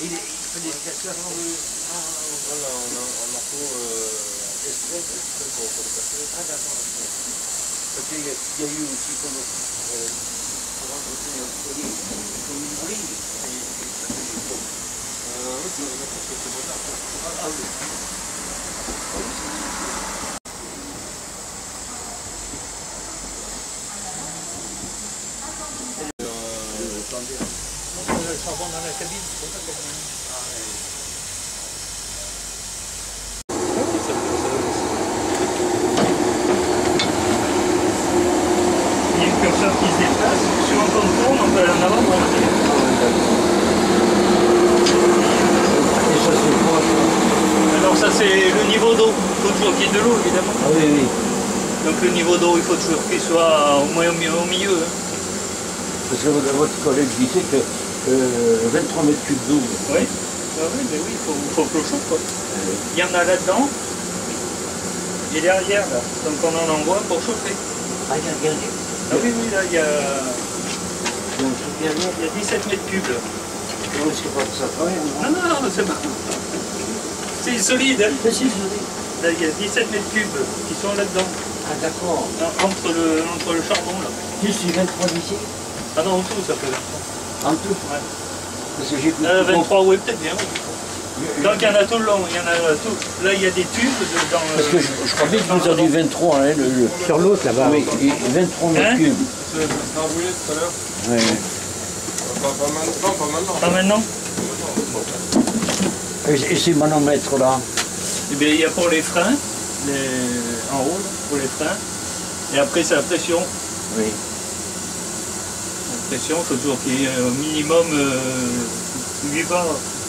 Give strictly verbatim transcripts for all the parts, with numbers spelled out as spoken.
il fait des casseurs. Voilà, on a un marteau extrait pour le casser. Ah d'accord. Parce qu'il y, y a eu aussi comme euh, pour entretenir le collier, comme une brille. Euh, oui, c'est bon là. Ah oui. Le charbon dans la cabine, c'est pour ça qu'elle m'a mis. Ah, ouais. Il y a une curseur qui se déplace, suivant qu'on tourne, on peut aller en avant ou en arrière. Et ça c'est quoi ça? Alors ça c'est le niveau d'eau, il faut toujours qu'il y ait de l'eau évidemment. Ah oui, oui. Donc le niveau d'eau, il faut toujours qu'il soit au moins au milieu. Au milieu hein. Parce que votre collègue disait que euh, vingt-trois mètres cubes d'eau. Oui, ah oui, mais oui, il faut, faut que l'eau chauffe quoi. Oui. Il y en a là-dedans, et derrière là, donc on en envoie pour chauffer. Ah, regardez. Ah oui, oui, là il y a, Donc, c'est bien bien. il y a dix-sept mètres cubes là. Non, c'est pas ça quand même. Non, non, non, c'est pas. C'est solide. Hein. Mais c'est joli. Là, il y a dix-sept mètres cubes qui sont là-dedans, Ah d'accord. entre le, entre le charbon là. Ici, vingt-trois d'ici. Ah non, en tout, ça fait vingt-trois. En tout. Ouais. Parce que j'ai plus Euh, de vingt-trois, oui, peut-être bien. Je- Donc il y en a tout le long, il y en a tout. Là, il y a des tubes de- dans Parce que je, je crois bien que vous avez vingt-trois, hein, le, le- Sur l'autre là-bas. oui, et vingt-trois mètres Hein cubes. C'est un boulet tout à l'heure. Ouais, ouais. Pas, pas maintenant, pas maintenant. Pas maintenant. Et, et ces manomètres là, Eh bien, il y a pour les freins, les- en haut, là, pour les freins. Et après, c'est la pression. oui. La pression, il faut toujours qu'il y ait au minimum euh, huit bars.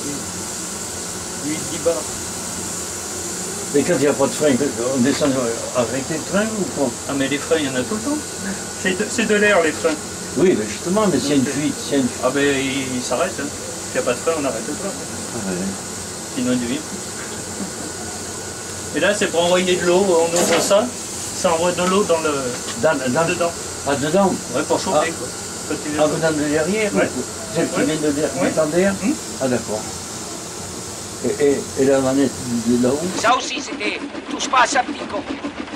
huit dix bars. Et quand il n'y a pas de frein, on descend avec les trains ou quoi? Ah, mais les freins, il y en a tout le temps. C'est de, c'est de l'air, les freins. Oui, mais justement, mais s'il y a une fuite, s'il y a une fuite. Ah, ben, il, il s'arrête. Hein. S'il n'y a pas de frein, on arrête le train. Ah, ouais. Sinon, il devient. Et là, c'est pour envoyer de l'eau. On ouvre ça, ça envoie de l'eau dans le. Dans, dans, dedans. ah, dedans? Ouais, pour chauffer, Ah. quoi. Quand il vient Ah, de- vous dans le derrière? Ouais. Celle qui Ouais. vient de l'air, Ouais. du d'air? Hum. Ah, d'accord. Et, et, et la manette de là-haut? Ça aussi, c'était touche pas à ça, petit con.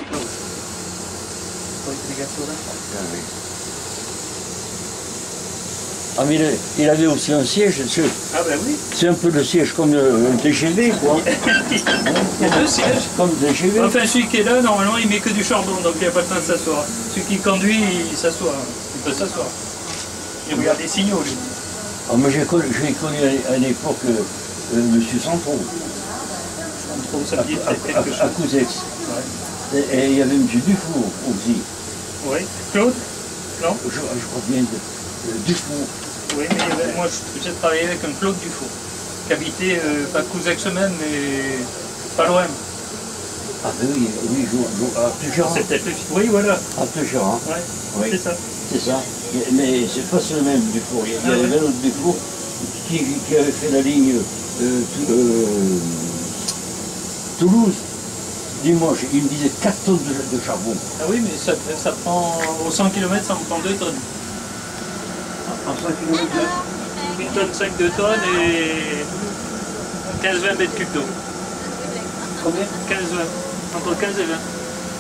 Ah, oui. Ah, mais il, a- il avait aussi un siège, c'est Ah, ben oui. c'est un peu le siège comme le T G V, quoi. Il y a deux sièges. Comme le T G V. Enfin, celui qui est là, normalement, il met que du charbon, donc il n'y a pas le temps de s'asseoir. Celui qui conduit, il s'assoit. Il peut s'asseoir. Il regarde les signaux, lui. Ah, moi, j'ai connu, j'ai connu à, à l'époque euh, euh, Monsieur Santron, On trouve ça à, me dit à, quelque à, chose. à Couzex. Ouais. Et, et il y avait Monsieur Dufour aussi. Oui. Claude? Non? Je, je crois bien de, de Dufour. Oui, mais il y avait- moi, je- j'ai travaillé avec un Claude Dufour, qui habitait, euh, pas Couzex même, mais pas loin. Ah ben oui, oui, je, je, à Plégerin. C'est peut-être le... Oui, voilà. À Plégerin, Ouais, oui, c'est ça. c'est ça. Mais, mais c'est pas ce même Dufour. Il y, Ah, il y avait ouais. un autre Dufour qui, qui avait fait la ligne euh, Tou- euh, Toulouse. Dimanche, il me disait quatre tonnes de, de charbon. Ah oui, mais ça, ça prend, au cent kilomètres, ça me prend deux tonnes. En cinq kilomètres. Une tonne cinq, deux tonnes et quinze vingt mètres cubes d'eau. Combien? quinze vingt, entre quinze et vingt.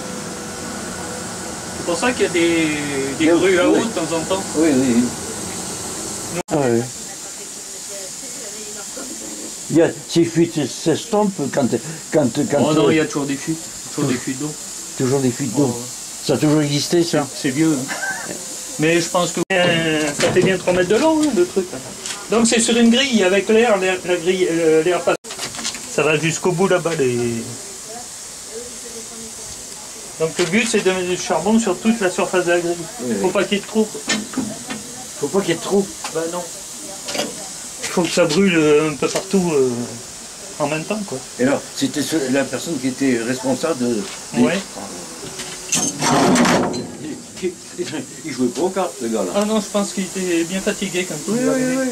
C'est pour ça qu'il y a des, des Oui, grues à eau oui. de temps en temps. Oui, oui. oui. Ah oui. Il y a, ces fuites s'estompent quand, quand, quand Oh non, euh, il y a toujours des fuites, toujours des fuites d'eau. toujours des fuites d'eau. Oh. Ça a toujours existé, ça? C'est vieux. Hein. Mais je pense que euh, ça fait bien trois mètres de long, hein, le truc. Donc c'est sur une grille avec l'air, l'air, la grille, euh, l'air passe. Ça va jusqu'au bout là-bas. Les... Donc le but c'est de mettre du charbon sur toute la surface de la grille. Oui, Faut oui. pas qu'il y ait de trou. Faut pas qu'il y ait trop. Bah non. Il faut que ça brûle euh, un peu partout euh, en même temps, quoi. Et alors, c'était ce- la personne qui était responsable de... des- Ouais. Il, il jouait pas aux cartes, le gars, là. Ah non, je pense qu'il était bien fatigué quand il l'a donné.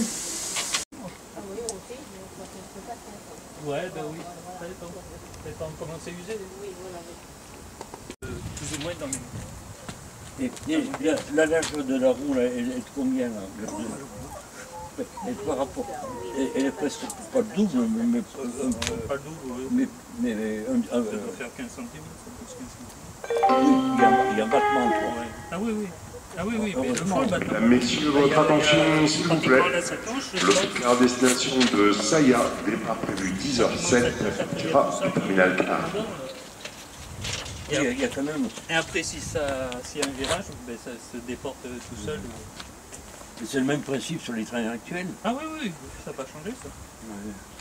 Ouais, ben oui, ça dépend. Ça dépend comment c'est usé. Euh, plus ou moins dans les... Et, et la, la largeur de la roue, là, elle est de combien, là? Le- Mais par rapport, elle, elle est presque pas double, mais, mais un peu. Pas le double, oui. Mais, mais un, un, Ça euh, doit faire quinze centimètres, ça pousse quinze centimètres. oui, il y a, un- il y a un battement entre. Ouais. Ah oui, oui. Ah oui, oui, mais le fond, le battement. Mesdames, Messieurs, votre attention, s'il vous plaît. Pratiquement là, ça touche, le Le sol. train à destination de Saya, départ prévu dix heures sept, effectuera du terminal Car. Il y a, il y a quand même. Et après, si ça, s'il y a un virage, ben, ça se déporte euh, tout seul. C'est le même principe sur les trains actuels. Ah oui, oui, ça n'a pas changé ça. Ouais.